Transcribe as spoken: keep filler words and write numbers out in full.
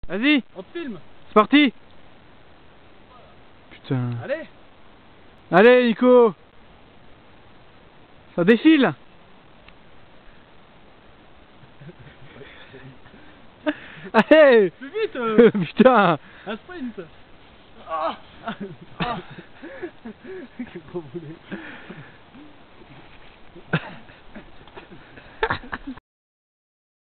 Vas-y, On te filme. c'est parti. Putain. Allez. Allez Nico. Ça défile. Allez. Plus vite euh. Putain. Un sprint. Ah. Ah. Quel gros boulet.